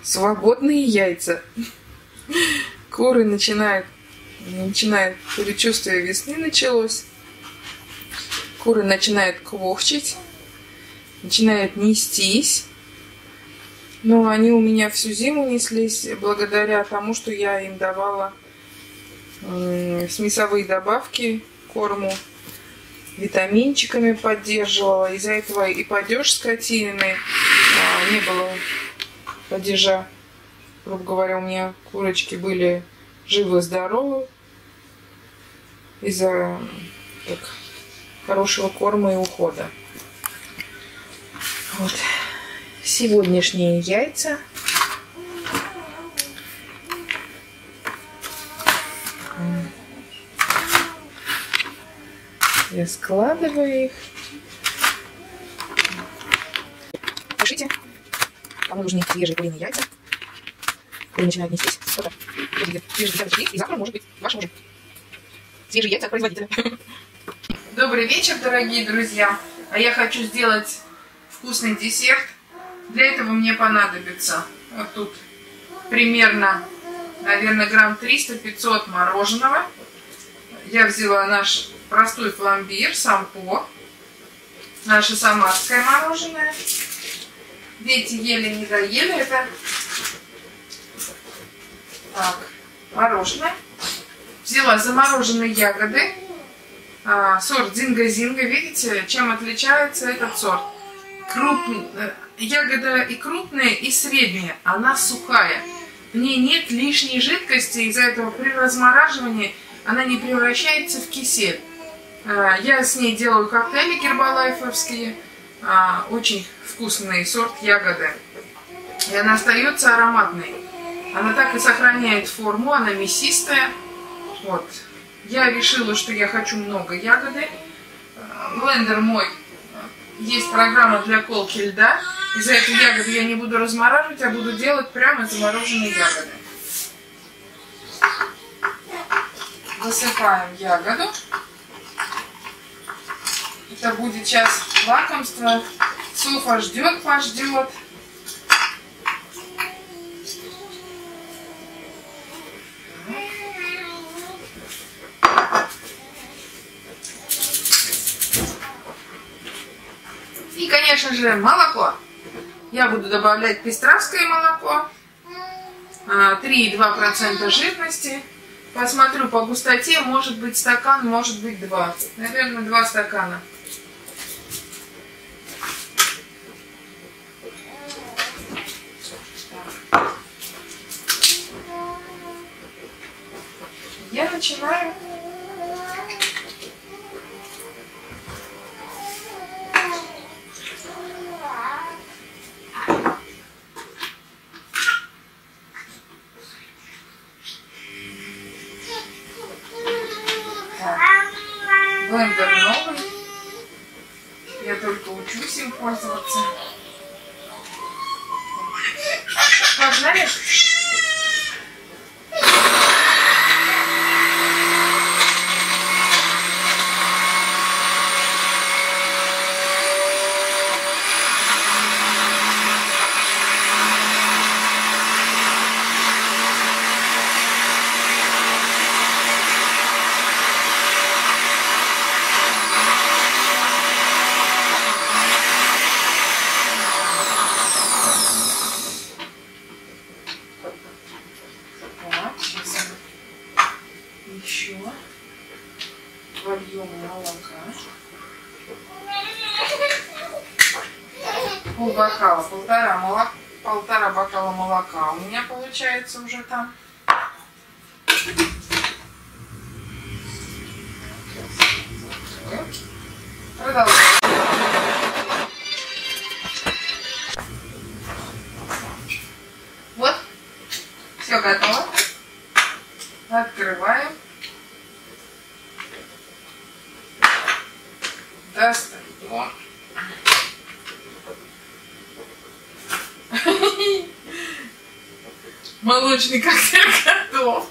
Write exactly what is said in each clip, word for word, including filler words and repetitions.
Свободные яйца. Куры начинают, начинают, предчувствие весны началось. Куры начинают квохчить, начинают нестись. Но они у меня всю зиму неслись благодаря тому, что я им давала э, смесовые добавки к корму, витаминчиками поддерживала. Из-за этого и падеж скотины, а, не было падежа. Грубо говоря, у меня курочки были живы-здоровы из-за так, хорошего корма и ухода. Вот. Сегодняшние яйца. Я складываю их. Пишите, кому нужны свежие куриные яйца. Кури начинают нестись. Вот так. Свежие десяточки есть, и завтра может быть вашим уже. Свежие яйца от производителя. Добрый вечер, дорогие друзья. А я хочу сделать вкусный десерт. Для этого мне понадобится вот тут примерно, наверное, грамм триста-пятьсот мороженого. Я взяла наш простой пломбир, сампо, наше самарское мороженое. Дети ели, не доели, это так, мороженое. Взяла замороженные ягоды, а, сорт Зинга-Зинга. Видите, чем отличается этот сорт? Крупный, ягода и крупная, и средняя, она сухая. В ней нет лишней жидкости, из-за этого при размораживании она не превращается в кисель. Я с ней делаю коктейли гербалайфовские, очень вкусный сорт ягоды. И она остается ароматной. Она так и сохраняет форму, она мясистая. Вот. Я решила, что я хочу много ягоды. Блендер мой, есть программа для колки льда. Из-за этой ягоды я не буду размораживать, а буду делать прямо замороженные ягоды. Засыпаем ягоду. Это будет сейчас лакомство. Софа ждет, пождет. И, конечно же, молоко. Я буду добавлять пестравское молоко. три и два процента жирности. Посмотрю по густоте. Может быть стакан, может быть два. Наверное, два стакана. Я начинаю блендер новый. Я только учусь им пользоваться. Погнали. Еще вольем молока. Пол бокала, полтора, молока, полтора бокала молока у меня получается уже там. Продолжаем. Вот, все готово. Открываем. Достаем. Молочный коктейль готов.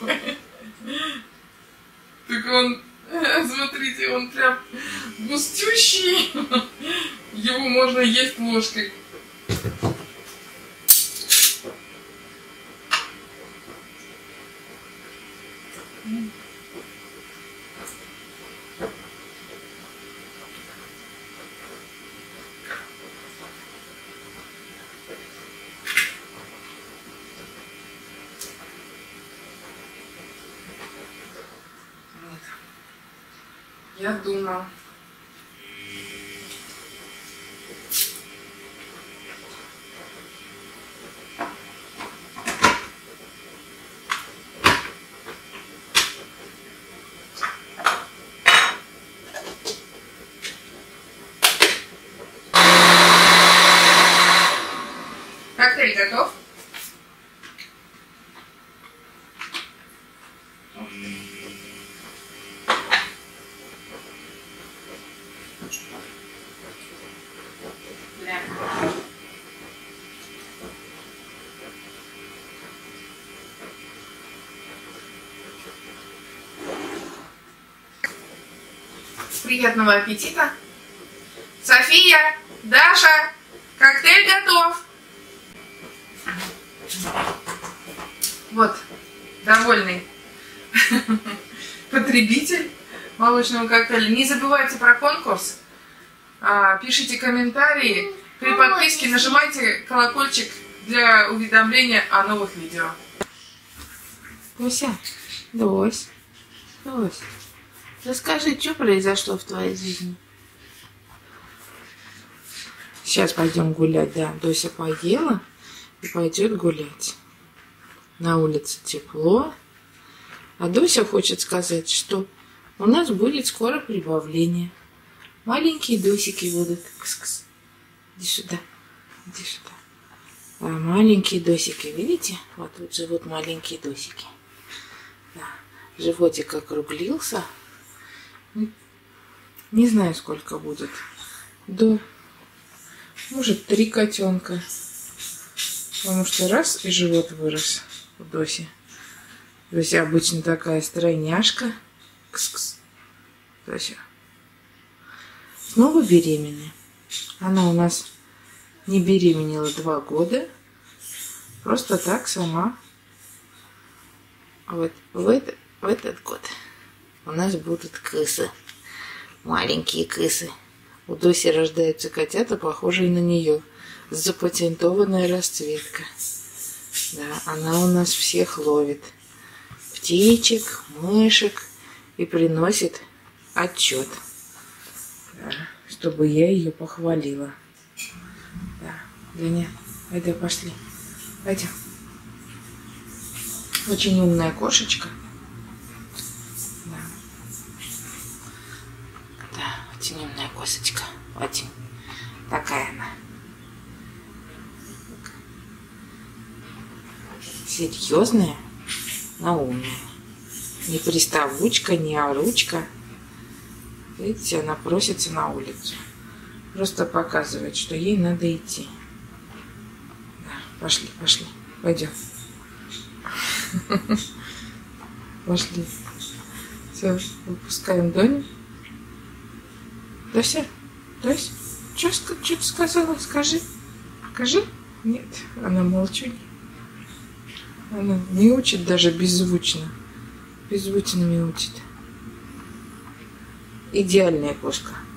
Так он, смотрите, он прям густющий. Его можно есть ложкой. Я думаю. Коктейль готов? Приятного аппетита! София, Даша, коктейль готов! Вот, довольный потребитель молочного коктейля. Не забывайте про конкурс, пишите комментарии, при подписке нажимайте колокольчик для уведомления о новых видео. Дуся, Дусь, Дусь, расскажи, что произошло в твоей жизни? Сейчас пойдем гулять, да. Дуся поела и пойдет гулять. На улице тепло. А Дуся хочет сказать, что у нас будет скоро прибавление. Маленькие Дусики будут. Кс-кс. Иди сюда. Иди сюда. А маленькие Дусики, видите? Вот тут живут маленькие Дусики. Да. Животик округлился. Не знаю, сколько будет. До, может, три котенка. Потому что раз, и живот вырос у Доси. Дося обычно такая стройняшка. Кс-кс. Дося. Снова беременная. Она у нас не беременела два года. Просто так сама. Вот в, это, в этот год у нас будут крысы. Маленькие крысы. У Доси рождаются котята, похожие на нее. Запатентованная расцветка. Да, она у нас всех ловит. Птичек, мышек. И приносит отчет. Да, чтобы я ее похвалила. Да, Леня, пойдем, пошли. Пойдем. Очень умная кошечка. Да. Да, очень умная кошечка. Очень. Такая она. Серьезная, но умная. Не приставучка, не оручка. Видите, она просится на улицу. Просто показывает, что ей надо идти. Да, пошли, пошли. Пойдем. Пошли. Все, выпускаем Доню. Дося, Дося, что ты сказала? Скажи. Скажи. Нет, она молчунья. Она не учит даже беззвучно. Беззвучно не учит. Идеальная кошка.